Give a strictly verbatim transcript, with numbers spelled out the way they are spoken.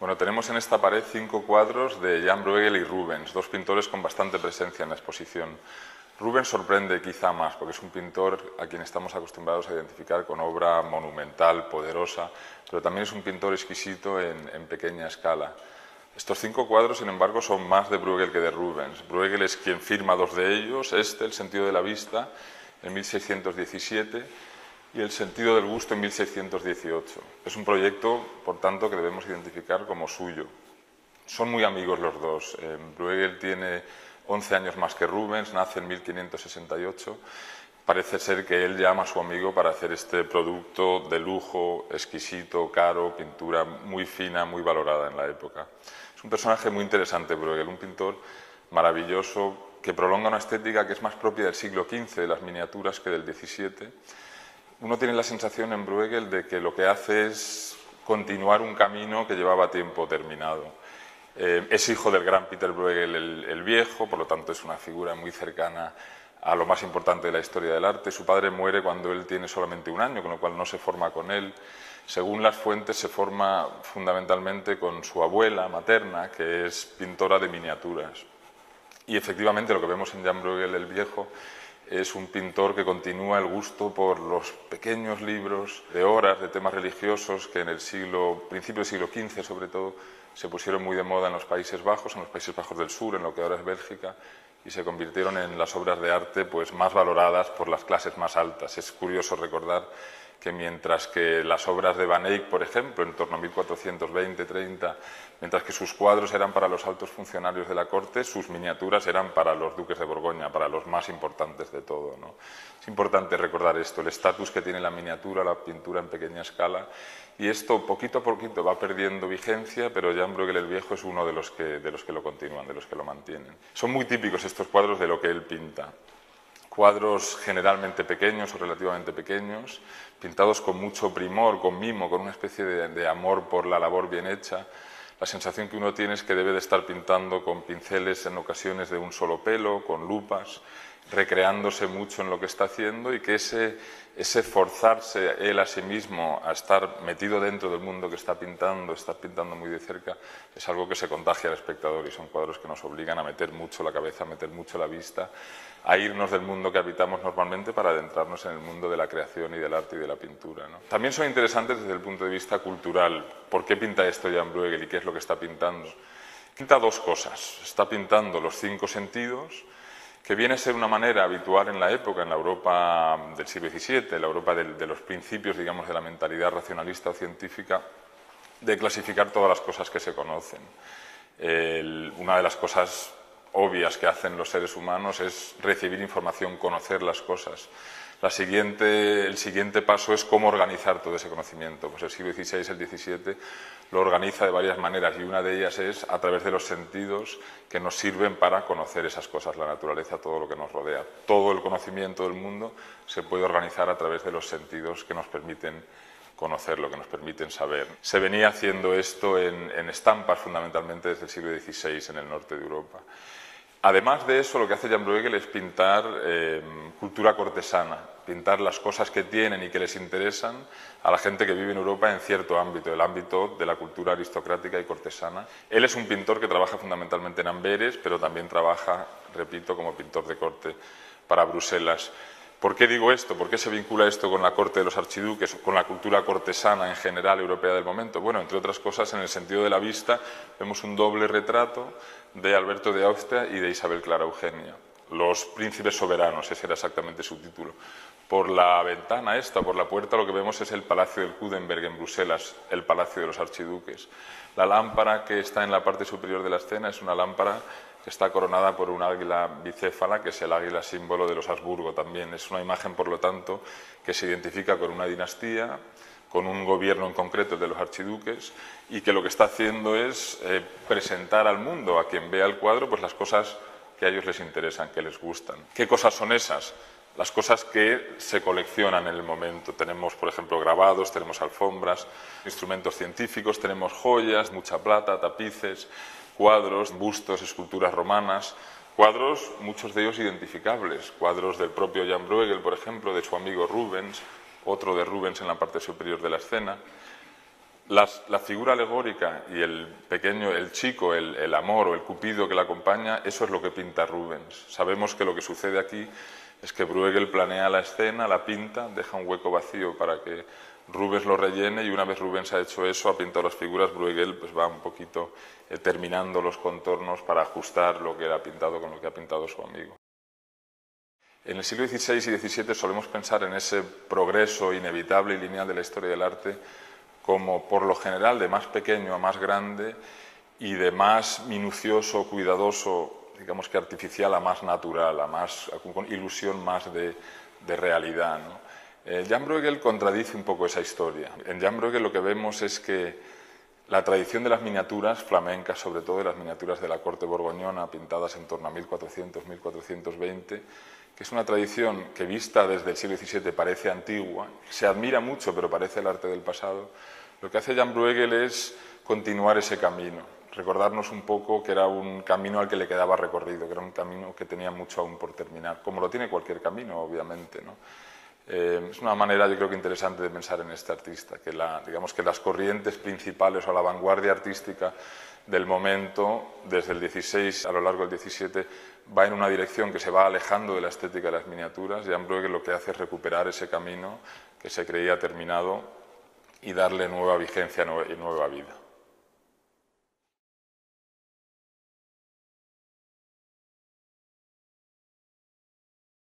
Bueno, tenemos en esta pared cinco cuadros de Jan Bruegel y Rubens, dos pintores con bastante presencia en la exposición. Rubens sorprende quizá más, porque es un pintor a quien estamos acostumbrados a identificar con obra monumental, poderosa, pero también es un pintor exquisito en, en pequeña escala. Estos cinco cuadros, sin embargo, son más de Bruegel que de Rubens. Bruegel es quien firma dos de ellos, este, El sentido de la vista, en mil seiscientos diecisiete, y El sentido del gusto en mil seiscientos dieciocho. Es un proyecto, por tanto, que debemos identificar como suyo. Son muy amigos los dos. Eh, Bruegel tiene once años más que Rubens, nace en mil quinientos sesenta y ocho. Parece ser que él llama a su amigo para hacer este producto de lujo, exquisito, caro, pintura muy fina, muy valorada en la época. Es un personaje muy interesante, Bruegel, un pintor maravilloso que prolonga una estética que es más propia del siglo quince, de las miniaturas, que del diecisiete. Uno tiene la sensación en Bruegel de que lo que hace es continuar un camino que llevaba tiempo terminado. Eh, es hijo del gran Peter Bruegel el, el Viejo, por lo tanto es una figura muy cercana a lo más importante de la historia del arte. Su padre muere cuando él tiene solamente un año, con lo cual no se forma con él. Según las fuentes, se forma fundamentalmente con su abuela materna, que es pintora de miniaturas. Y efectivamente lo que vemos en Jan Bruegel el Viejo es un pintor que continúa el gusto por los pequeños libros de horas, de temas religiosos, que en el siglo, principio del siglo quince sobre todo, se pusieron muy de moda en los Países Bajos, en los Países Bajos del Sur, en lo que ahora es Bélgica, y se convirtieron en las obras de arte pues, más valoradas por las clases más altas. Es curioso recordar que mientras que las obras de Van Eyck, por ejemplo, en torno a mil cuatrocientos veinte treinta, mientras que sus cuadros eran para los altos funcionarios de la corte, sus miniaturas eran para los duques de Borgoña, para los más importantes de todo, ¿no? Es importante recordar esto, el estatus que tiene la miniatura, la pintura en pequeña escala, y esto poquito a poquito va perdiendo vigencia, pero Jan Bruegel el Viejo es uno de los que, de los que lo continúan, de los que lo mantienen. Son muy típicos estos cuadros de lo que él pinta. Cuadros generalmente pequeños o relativamente pequeños, pintados con mucho primor, con mimo, con una especie de, de amor por la labor bien hecha. La sensación que uno tiene es que debe de estar pintando con pinceles en ocasiones de un solo pelo, con lupas, recreándose mucho en lo que está haciendo, y que ese, ese forzarse él a sí mismo a estar metido dentro del mundo que está pintando, estar pintando muy de cerca, es algo que se contagia al espectador, y son cuadros que nos obligan a meter mucho la cabeza, a meter mucho la vista, a irnos del mundo que habitamos normalmente para adentrarnos en el mundo de la creación y del arte y de la pintura, ¿no? También son interesantes desde el punto de vista cultural. ¿Por qué pinta esto Jan Bruegel y qué es lo que está pintando? Pinta dos cosas. Está pintando los cinco sentidos, que viene a ser una manera habitual en la época, en la Europa del siglo diecisiete, la Europa de, de los principios, digamos, de la mentalidad racionalista o científica, de clasificar todas las cosas que se conocen. El, una de las cosas obvias que hacen los seres humanos es recibir información, conocer las cosas. La siguiente, el siguiente paso es cómo organizar todo ese conocimiento. Pues el siglo dieciséis, el diecisiete lo organiza de varias maneras, y una de ellas es a través de los sentidos que nos sirven para conocer esas cosas, la naturaleza, todo lo que nos rodea. Todo el conocimiento del mundo se puede organizar a través de los sentidos que nos permiten conocer, lo que nos permiten saber. Se venía haciendo esto en, en estampas fundamentalmente desde el siglo dieciséis en el norte de Europa. Además de eso, lo que hace Jan Bruegel es pintar eh, cultura cortesana, pintar las cosas que tienen y que les interesan a la gente que vive en Europa en cierto ámbito, el ámbito de la cultura aristocrática y cortesana. Él es un pintor que trabaja fundamentalmente en Amberes, pero también trabaja, repito, como pintor de corte para Bruselas. ¿Por qué digo esto? ¿Por qué se vincula esto con la corte de los archiduques, con la cultura cortesana en general europea del momento? Bueno, entre otras cosas, en el sentido de la vista, vemos un doble retrato de Alberto de Austria y de Isabel Clara Eugenia. Los príncipes soberanos, ese era exactamente su título. Por la ventana esta, por la puerta, lo que vemos es el Palacio del Kudenberg en Bruselas, el Palacio de los Archiduques. La lámpara que está en la parte superior de la escena es una lámpara que está coronada por un águila bicéfala, que es el águila símbolo de los Habsburgo también. Es una imagen, por lo tanto, que se identifica con una dinastía, con un gobierno en concreto, el de los archiduques, y que lo que está haciendo es eh, presentar al mundo, a quien vea el cuadro, pues las cosas que a ellos les interesan, que les gustan. ¿Qué cosas son esas? Las cosas que se coleccionan en el momento. Tenemos, por ejemplo, grabados, tenemos alfombras, instrumentos científicos, tenemos joyas, mucha plata, tapices, cuadros, bustos, esculturas romanas, cuadros, muchos de ellos identificables, cuadros del propio Jan Bruegel, por ejemplo, de su amigo Rubens, otro de Rubens en la parte superior de la escena. Las, la figura alegórica y el pequeño, el chico, el, el amor o el cupido que la acompaña, eso es lo que pinta Rubens. Sabemos que lo que sucede aquí es que Bruegel planea la escena, la pinta, deja un hueco vacío para que Rubens lo rellene, y una vez Rubens ha hecho eso, ha pintado las figuras, Bruegel pues va un poquito eh, terminando los contornos para ajustar lo que él ha pintado con lo que ha pintado su amigo. En el siglo dieciséis y diecisiete solemos pensar en ese progreso inevitable y lineal de la historia del arte como, por lo general, de más pequeño a más grande y de más minucioso, cuidadoso, digamos que artificial, a más natural, a más, con ilusión más de, de realidad, ¿no? Eh, Jan Bruegel contradice un poco esa historia. En Jan Bruegel lo que vemos es que la tradición de las miniaturas flamencas, sobre todo de las miniaturas de la corte borgoñona, pintadas en torno a mil cuatrocientos a mil cuatrocientos veinte, que es una tradición que vista desde el siglo diecisiete parece antigua, se admira mucho pero parece el arte del pasado. Lo que hace Jan Bruegel es continuar ese camino, recordarnos un poco que era un camino al que le quedaba recorrido, que era un camino que tenía mucho aún por terminar, como lo tiene cualquier camino, obviamente, ¿no? Eh, es una manera, yo creo que interesante, de pensar en este artista, que, la, digamos que las corrientes principales o la vanguardia artística del momento, desde el dieciséis a lo largo del diecisiete, va en una dirección que se va alejando de la estética de las miniaturas. Jan Bruegel lo que hace es recuperar ese camino que se creía terminado y darle nueva vigencia y nueva vida.